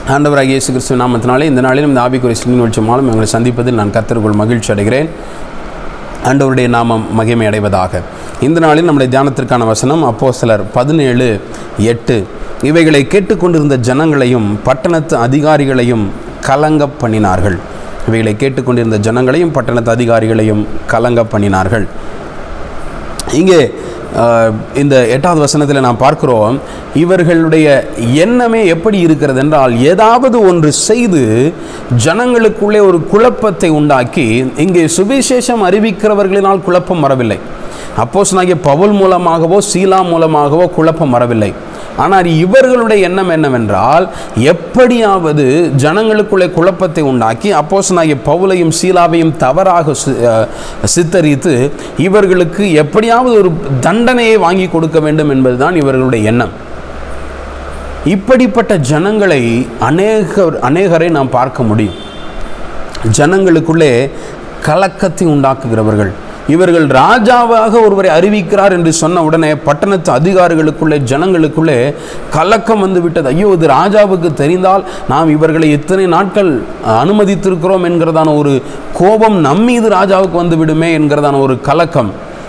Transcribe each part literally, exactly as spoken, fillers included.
ஆண்டவராகிய இயேசு கிறிஸ்துவின் நாமத்தினாலே இந்த நாளிலும் இந்த ஆவிக்குரிய சிந்தனை நிகழ்ச்சியாலும் எங்களை சந்திப்பதில் நான் கர்த்தருக்குள் மகிழ்ச்சி அடைகிறேன். ஆண்டவருடைய நாமம் மகிமை அடைவதாக. இந்த நாளில் நம்முடைய தியானத்திற்கான வசனம் அப்போஸ்தலர் பதினேழு எட்டு. இவைகளை கேட்டுக்கொண்டிருந்த ஜனங்களையும் பட்டணத்து அதிகாரிகளையும் கலங்க பண்ணினார்கள். இவைகளை கேட்டுக்கொண்டிருந்த ஜனங்களையும் பட்டணத்து அதிகாரிகளையும் கலங்க பண்ணினார்கள். இங்கே இந்த எட்டாவது வசனத்தில் நாம் பார்க்கிறோம், இவர்களுடைய எண்ணமே எப்படி இருக்கிறது என்றால், ஏதாவது ஒன்று செய்து ஜனங்களுக்குள்ளே ஒரு குழப்பத்தை உண்டாக்கி, இங்கே சுவிசேஷம் அறிவிக்கிறவர்களினால் குழப்பம் வரவில்லை, அப்போஸ்தலனாகிய பவுல் மூலமாகவோ சீலா மூலமாகவோ குழப்பம் வரவில்லை. ஆனால் இவர்களுடைய எண்ணம் என்னவென்றால், எப்படியாவது ஜனங்களுக்குள்ளே குழப்பத்தை உண்டாக்கி அப்போஸ்தலனாகிய பவுலையும் சீலாவையும் தவறாக சித்தரித்து இவர்களுக்கு எப்படியாவது ஒரு தண்டனையை வாங்கி கொடுக்க வேண்டும் என்பதுதான் இவர்களுடைய எண்ணம். இப்படிப்பட்ட ஜனங்களை அநேகர் அநேகரை நாம் பார்க்க முடியும். ஜனங்களுக்குள்ளே கலக்கத்தை உண்டாக்குகிறவர்கள். இவர்கள் ராஜாவாக ஒருவரை அறிவிக்கிறார் என்று சொன்ன உடனே பட்டணத்து அதிகாரிகளுக்குள்ளே ஜனங்களுக்குள்ளே கலக்கம் வந்து விட்டது. ஐயோ, இது ராஜாவுக்கு தெரிந்தால் நாம் இவர்களை எத்தனை நாட்கள் அனுமதித்திருக்கிறோம் என்கிறதான ஒரு கோபம் நம்மீது ராஜாவுக்கு வந்து விடுமே என்கிறதான ஒரு கலக்கம்,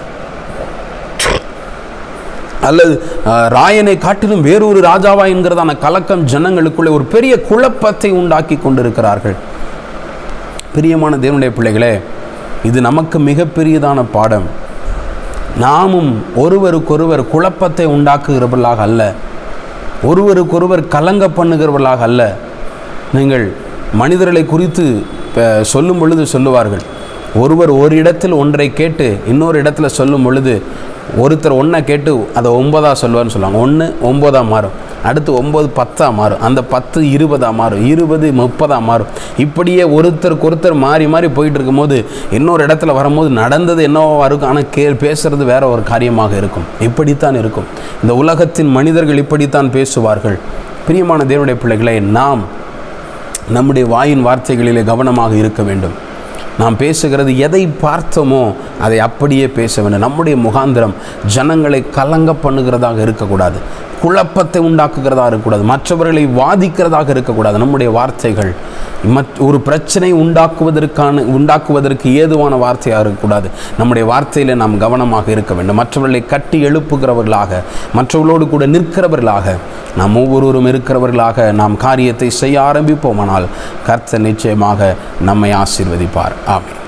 அல்லது ராயனை காட்டிலும் வேறொரு ராஜாவா என்கிறதான கலக்கம் ஜனங்களுக்குள்ளே ஒரு பெரிய குழப்பத்தை உண்டாக்கி கொண்டிருக்கிறார்கள். பிரியமான தேவனுடைய பிள்ளைகளே, இது நமக்கு மிகப்பெரியதான பாடம். நாமும் ஒருவருக்கொருவர் குழப்பத்தை உண்டாக்குகிறவர்களாக அல்ல, ஒருவருக்கொருவர் கலங்க பண்ணுகிறவர்களாக அல்ல. நீங்கள் மனிதர்களை குறித்து சொல்லும் பொழுது சொல்லுவார்கள், ஒருவர் ஒரு இடத்தில் ஒன்றை கேட்டு இன்னொரு இடத்துல சொல்லும் பொழுது ஒருத்தர் ஒன்றை கேட்டு அதை ஒன்பதா சொல்லுவார்னு சொல்லுவாங்க. ஒன்று ஒன்பதா மாறும், அடுத்து ஒம்பது பத்தா மாறும், அந்த பத்து இருபதா மாறும், இருபது முப்பதா மாறும். இப்படியே ஒருத்தருக்கு ஒருத்தர் மாறி மாறி போயிட்டு இருக்கும்போது இன்னொரு இடத்துல வரும்போது நடந்தது என்னவோ இருக்கும், ஆனால் கே பேசுறது வேற ஒரு காரியமாக இருக்கும். இப்படித்தான் இருக்கும் இந்த உலகத்தின் மனிதர்கள், இப்படித்தான் பேசுவார்கள். பிரியமான தேவனுடைய பிள்ளைகளை, நாம் நம்முடைய வாயின் வார்த்தைகளிலே கவனமாக இருக்க வேண்டும். நாம் பேசுகிறது எதை பார்த்தோமோ அதை அப்படியே பேச வேண்டும். நம்முடைய முகாந்திரம் ஜனங்களை கலங்க பண்ணுகிறதாக இருக்கக்கூடாது, குழப்பத்தை உண்டாக்குகிறதாக இருக்கக்கூடாது, மற்றவர்களை வாதிக்கிறதாக இருக்கக்கூடாது. நம்முடைய வார்த்தைகள் மற் ஒரு பிரச்சனை உண்டாக்குவதற்கான உண்டாக்குவதற்கு ஏதுவான வார்த்தையாக இருக்கக்கூடாது. நம்முடைய வார்த்தையில் நாம் கவனமாக இருக்க வேண்டும். மற்றவர்களை கட்டி எழுப்புகிறவர்களாக, மற்றவர்களோடு கூட நிற்கிறவர்களாக நாம் ஒவ்வொருவரும் இருக்கிறவர்களாக நாம் காரியத்தை செய்ய ஆரம்பிப்போமானால் கர்த்தர் நிச்சயமாக நம்மை ஆசீர்வதிப்பார். ஆமென்.